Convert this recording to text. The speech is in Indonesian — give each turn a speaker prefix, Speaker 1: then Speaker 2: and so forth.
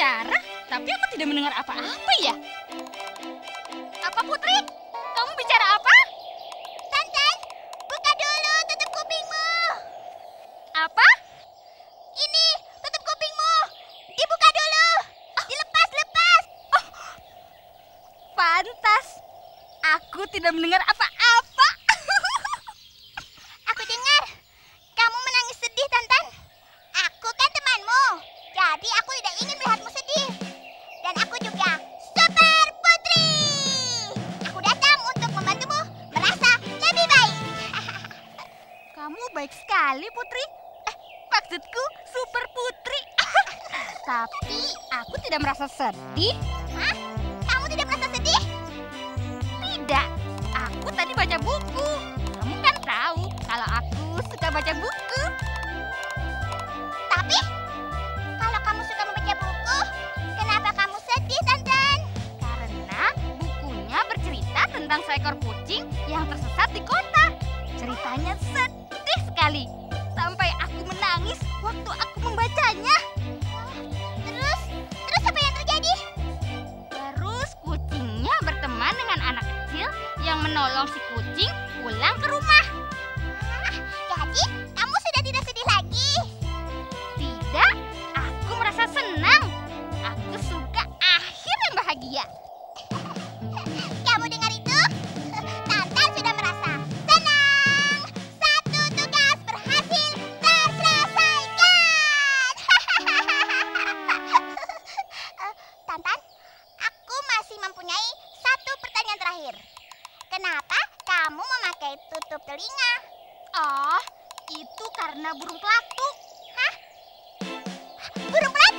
Speaker 1: bicara, tapi aku tidak mendengar apa-apa ya. Apa Putri? Kamu bicara apa?
Speaker 2: Tantan, buka dulu, tutup kupingmu.
Speaker 1: Apa?
Speaker 2: Ini, tutup kupingmu. Dibuka dulu. Dilepas, lepas.
Speaker 1: Pantas. Aku tidak mendengar apa-apa.
Speaker 2: Aku dengar. Kamu menangis sedih, Tantan. Aku kan temanmu. Jadi aku tidak ingin melihatmu sedih. Dan aku juga Super Putri. Aku datang untuk membantumu merasa lebih baik.
Speaker 1: Kamu baik sekali, Putri. Maksudku, Super Putri. Tapi aku tidak merasa sedih.
Speaker 2: Hah? Kamu tidak merasa sedih?
Speaker 1: Tidak. Aku tadi baca buku. Kamu kan tahu kalau aku suka baca buku.
Speaker 2: Tapi, kalau kamu suka membaca buku, kenapa kamu sedih, Tantan?
Speaker 1: Karena bukunya bercerita tentang seekor kucing yang tersesat di kota. Ceritanya sedih sekali. Sampai aku menangis waktu aku membacanya.
Speaker 2: Terus apa yang terjadi?
Speaker 1: Terus kucingnya berteman dengan anak kecil yang menolong si kucing pulang ke rumah.
Speaker 2: Jadi, kamu sudah tidak sedih lagi.
Speaker 1: Tidak, aku merasa senang. Aku suka akhir yang bahagia.
Speaker 2: Kamu dengar itu? Tantan sudah merasa senang. Satu tugas berhasil terselesaikan. Tantan, aku masih mempunyai satu pertanyaan terakhir. Kenapa kamu memakai tutup telinga?
Speaker 1: Oh, itu karena burung pelatuk.
Speaker 2: Burung pelatuk?